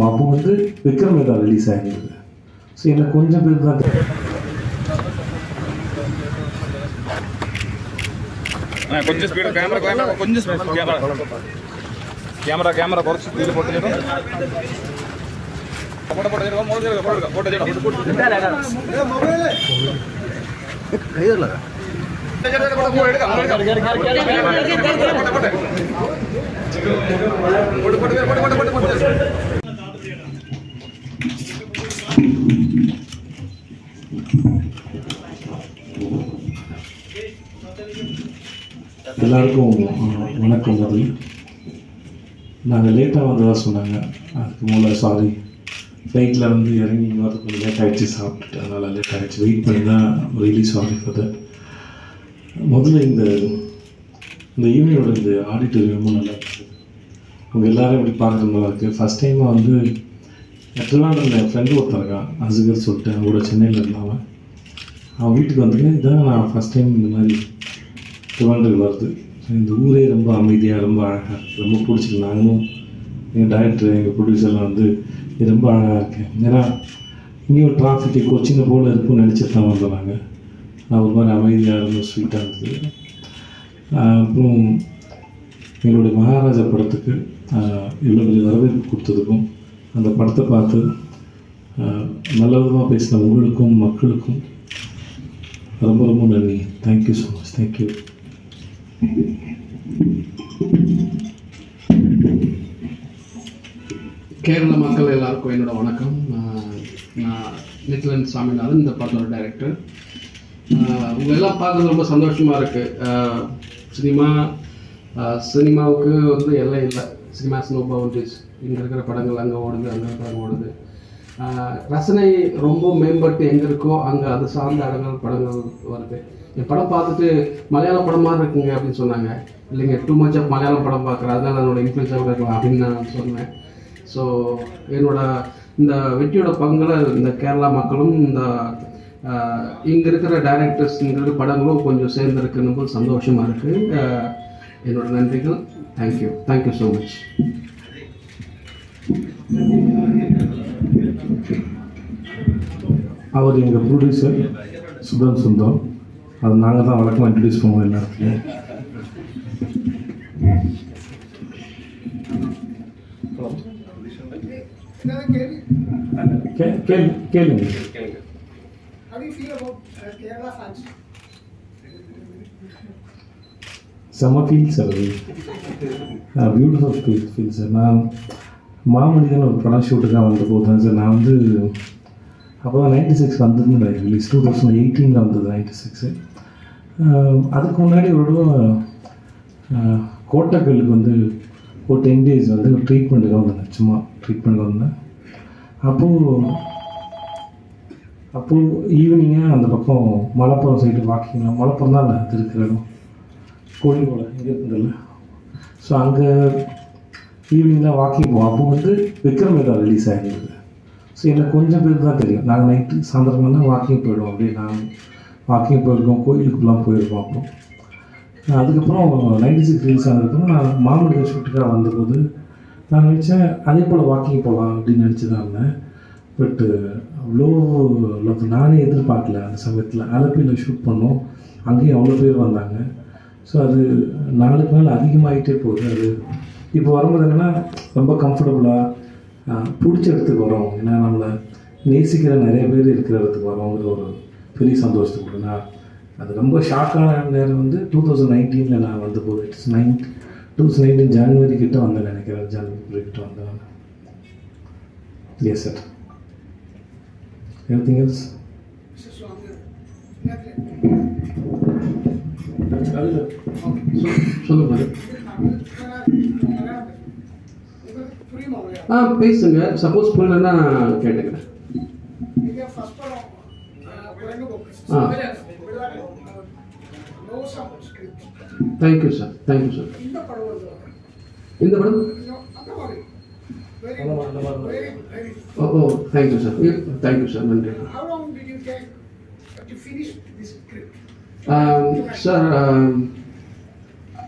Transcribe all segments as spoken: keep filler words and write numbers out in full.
Walking அப்போ வந்து Vikram Vedha release ஆகிருந்தது. ஸோ எனக்கு கொஞ்சம் பேர் தான் கொஞ்சம் ஸ்பீடு கேமரா கேமரா கொஞ்சம் ஸ்பீடு கேமரா கேமரா கேமரா കുറച്ച് സ്പീഡ് போட்டு போட்டு போட்டு போட்டு போட்டு போட்டு மொபைல் கையில எல்லாருக்கும் வணக்கம். முதல் நாங்கள் லேட்டாக வந்ததாக சொன்னாங்க, அதுக்கு மூலம் சாரி. ஃப்ளைட்டில் வந்து இறங்கி வரது கொஞ்சம் லேட் ஆகிடுச்சு, சாப்பிட்டுட்டு அதனால் லேட் ஆகிடுச்சு. வெயிட் பண்ணி தான் ரியலி சாரி ஃபார் தட். முதல்ல இந்த இந்த ஈவினிங்கோட இந்த ஆடிட்டோரியமும் நல்லா இருக்குது. உங்கள் எல்லோரும் இப்படி பார்க்குறது நல்லா இருக்குது. ஃபஸ்ட் டைமாக வந்து திருவாரூரில் என் ஃப்ரெண்டு ஒருத்தர் இருக்கான், அசுகர் சொல்லிட்டு, அவன் கூட சென்னையில் இருந்தான். அவன் வீட்டுக்கு வந்துட்டு இதான் நான் ஃபஸ்ட் டைம் இந்த மாதிரி திருவாரூர் வருது. இந்த ஊரே ரொம்ப அமைதியாக ரொம்ப அழகாக இருக்குது, ரொம்ப பிடிச்சிருக்கு. நாங்களும் எங்கள் டைரக்டர் எங்கள் ப்ரொடியூசர்லாம் வந்து இது ரொம்ப அழகாக இருக்குது. ஏன்னா இங்கேயும் டிராஃபிக்கு கொச்சினை போல் இருக்குன்னு நினச்சிட்டு தான் வந்தோம். நாங்கள் நான் ஒரு மாதிரி அமைதியாக ரொம்ப ஸ்வீட்டாக இருந்தது. அப்புறம் எங்களுடைய மகாராஜா படத்துக்கு இவ்வளோ பெரிய வரவேற்பு கொடுத்ததுக்கும், அந்த படத்தை பார்த்து நல்ல விதமாக பேசின உங்களுக்கும் மக்களுக்கும் ரொம்ப ரொம்ப நன்றி. Thank you so much. Thank you. Kerala மக்கள் எல்லாருக்கும் என்னோட வணக்கம். நான் நித்லன் சாமிநாதன், இந்த படத்தோட டைரக்டர். உங்கள் எல்லாம் பார்க்குறது ரொம்ப சந்தோஷமாக இருக்குது. சினிமா சினிமாவுக்கு வந்து எல்லாம் இல்லை. Cinemas no boundaries. இங்கே இருக்கிற படங்கள் அங்கே ஓடுது, அங்கே படம் ஓடுது. ரசனை ரொம்ப மேம்பட்டு எங்கே இருக்கோ அங்கே அது சார்ந்த இடங்கள் படங்கள் வருது. என் படம் பார்த்துட்டு மலையாள படம் மாதிரி இருக்குங்க அப்படின்னு சொன்னாங்க. இல்லைங்க, டூ மச் ஆஃப் மலையாள படம் பார்க்குறேன், அதனால் அதனோட இன்ஃப்ளூயன்ஸாக இருக்கலாம் அப்படின்னு நான் சொன்னேன். ஸோ என்னோட இந்த வெற்றியோட பங்கில் இந்த கேரளா மக்களும் இந்த இங்கே இருக்கிற டைரக்டர்ஸ் இங்கே இருக்கிற படங்களும் கொஞ்சம் சேர்ந்துருக்குன்னு போது சந்தோஷமாக இருக்குது. என்னோட நன்றிகள். தேங்க்யூ. Thank you so much. அவர் எங்கள் ப்ரொடியூசர் சுதன் சுந்தரம். அது நாங்கள் தான் வழக்கமாக இன்ட்ரடியூஸ் பண்ணுவோம் எல்லாத்துலையும். கேளுங்க. செம்ம ஃபீல் சார், அது பியூட்டிஃபுல் ஃபீல் ஃபீல் சார். நான் மாமனிதன் ஒரு படம் ஷூட்டுக்காக வந்த போது தான் சார், நான் வந்து அப்போ தான் நைன்டி சிக்ஸ் வந்ததுன்னு ரிலீஸ் டூ தௌசண்ட் எயிட்டீனில் வந்தது நைன்டி சிக்ஸு. அதுக்கு முன்னாடி ஒரு கோட்டக்கல்லுக்கு வந்து ஒரு டென் டேஸ் வந்து ஒரு ட்ரீட்மெண்ட்டுக்காக வந்தேன், சும்மா ட்ரீட்மெண்ட்டுக்கு வந்தேன். அப்போது அப்போது ஈவினிங்காக அந்த பக்கம் மலப்புறம் சைடு வாக்கிங்லாம், மலப்புறம் தான் அது இருக்கிற இடம், கோழிக்கோளை இங்கே இருந்ததில்ல. ஸோ அங்கே ஈவினிங்லாம் வாக்கிங் போவோம். அப்போ வந்து விக்ரம் வேதா ரிலீஸ் ஆகிருந்தது. ஸோ எனக்கு கொஞ்சம் பேர் தான் தெரியும். நாங்கள் நைட்டு சாயந்தரம்னா வாக்கிங் போயிடுவோம். அப்படியே நாங்கள் வாக்கிங் போயிருக்கோம், கோயிலுக்குலாம் போயிருக்கோம். அப்புறம் அதுக்கப்புறம் நைன்டி சிக்ஸ் ரிலீஸ் ஆனதுக்கப்புறம் நான் மாமனிதன் ஷூட்டுக்காக வந்தபோது நான் நினச்சேன் அதே போல் வாக்கிங் போகலாம் அப்படின்னு நினச்சி தான் இருந்தேன். பட்டு அவ்வளோ நானே எதிர்பார்க்கல. அந்த சமயத்தில் ஆலப்பியில் ஷூட் பண்ணோம், அங்கேயும் அவ்வளோ பேர் வந்தாங்க. ஸோ அது நாளுக்கு நாள் அதிகமாகிட்டே போகுது. அது இப்போ வரும்போது என்னென்னா ரொம்ப கம்ஃபர்டபுளாக பிடிச்ச இடத்துக்கு வரோம். ஏன்னா நம்மளை நேசிக்கிற நிறைய பேர் இருக்கிற இடத்துக்கு வரோங்கிற ஒரு பெரிய சந்தோஷத்துக்கு கொடுங்க. அது ரொம்ப ஷாக்கான நேரம் வந்து டூ தௌசண்ட் நைன்டீனில் நான் வந்த போது, it's nine two thousand nineteen January கிட்ட வந்தேன் நினைக்கிறேன். ஜான்வரி கிட்ட வந்தேன். Yes sir. Anything else? சொல்லுங்க. ஆ பேசுங்க. சப்போஸ் புரியலன்னா கேட்டுக்கிறேன். ஆ தேங்க்யூ சார். Thank you sir. இந்த படம் ஓ ஓ தேங்க்யூ சார். Thank you sir. நன்றி சார்.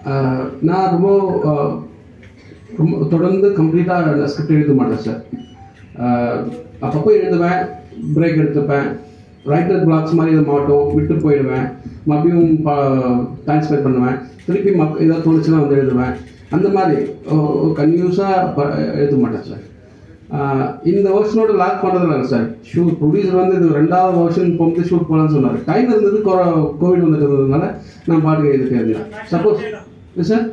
நான் ரொம்ப ரொம்ப தொடர்ந்து கம்ப்ளீட்டாக ஸ்கிரிப்ட் எழுத மாட்டேன் சார். அப்பப்போ எழுதுவேன், பிரேக் எடுத்துப்பேன், ரைட்டர் பிளாக்ஸ் மாதிரி இதை மாட்டோம் விட்டு போயிடுவேன், மறுபடியும் டைம் ஸ்பெண்ட் பண்ணுவேன், திருப்பி மக் ஏதாவது தோணுச்சுன்னா வந்து எழுதுவேன். அந்த மாதிரி கன்யூஸாக எழுத மாட்டேன் சார். இந்த வருஷனோட லாக் பண்ணுறதுல சார், ஷூட் ப்ரொடியூசர் வந்து இது ரெண்டாவது வருஷன் போகும்போது ஷூட் போகலான்னு சொன்னார். டைம் இருந்தது, கோவிட் வந்துட்டு இருந்ததுனால நான் பாட்டுக்கு எழுதிட்டே இருந்தேன். சப்போஸ் சார்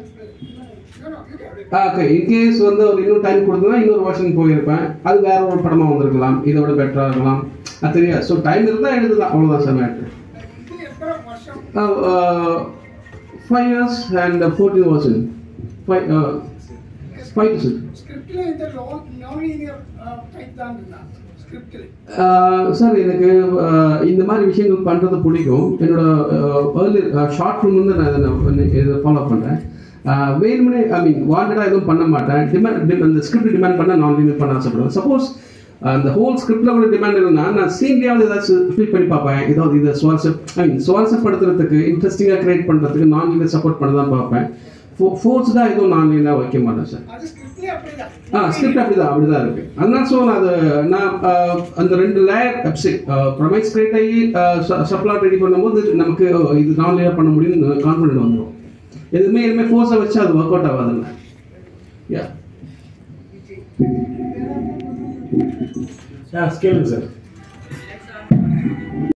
ஓகே, இன்கேஸ் வந்து அவர் இன்னும் டைம் கொடுத்தா இன்னொரு வருஷன் போயிருப்பேன், அது வேற ஒரு படமாக வந்திருக்கலாம், இதோட பெட்டராக இருக்கலாம், அது தெரியாது. ஸோ டைம் இருந்தால் எழுதுதான், அவ்வளோதான் sir matter. Five years and fourteen வருஷன் ஃபைவ் ஃபைவ் சார். சார் எனக்கு இந்த மாதிரி விஷயங்கள் பண்ணுறது பிடிக்கும். என்னோட ஏர்லி ஷார்ட் ஃபிலிம் வந்து நான் இதை ஃபாலோ பண்ணுறேன். வேணுமனே ஐ மீன் வாண்டடாக எதுவும் பண்ண மாட்டேன். டிமாண்ட் அந்த ஸ்கிரிப்ட் டிமாண்ட் பண்ண நான் லிமிட் பண்ண ஆசைப்படுவேன். சப்போஸ் அந்த ஹோல் ஸ்கிரிப்டில் கூட டிமாண்ட் இல்லைன்னா நான் சீன்லேயாவது ஏதாச்சும் ஃபீல் பண்ணி பார்ப்பேன். ஏதாவது இதை சுவாரஸ்ய ஐ மீன் சுவாரஸ்யப்படுத்துறதுக்கு இன்ட்ரெஸ்டிங்காக க்ரியேட் பண்ணுறதுக்கு நான் இதை சப்போர்ட் பண்ண தான் பார்ப்பேன். ஃபோ ஃபோர்ஸ்டாக எதுவும் நான் லீனாக வைக்க மாட்டேன் சார். ஆ ஸ்கிரிப்ட் அப்படி தான் அப்படி தான் இருக்குது. அதனால ஸோ நான் அது நான் அந்த ரெண்டு லேயர் ப்ரமைஸ் கிரியேட் ஆகி சப்ளாட் ரெடி பண்ணும்போது நமக்கு இது நான் லீனாக பண்ண முடியும்னு கான்ஃபிடென்ட் வந்துடும். எதுவுமே எதுவுமே ஃபோர்ஸை வச்சு அது ஒர்க் அவுட் ஆகாதுல்ல. யா கேளுங்க சார்.